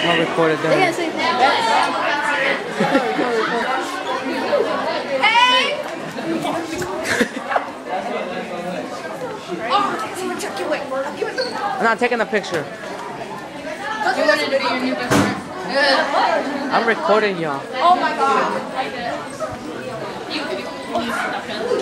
I'll record it They're then. gonna say Hey! I'm not taking a picture. You wanted to be your new best friend? I'm recording y'all. Oh my god.